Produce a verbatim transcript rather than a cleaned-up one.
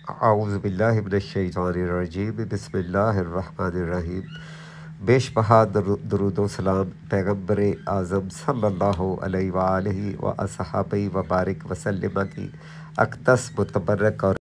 औज़ुबिल्लाहि मिनश्शैतानिर्रजीम बिस्मिल्लाहिर्रहमानिर्रहीम। बेशबहा दुरूद व सलाम पैगम्बर आज़म सल्लल्लाहु अलैहि व आलिहि व अस्हाबिहि व बारिक वसल्लम की अक़दस मुतबर्रक और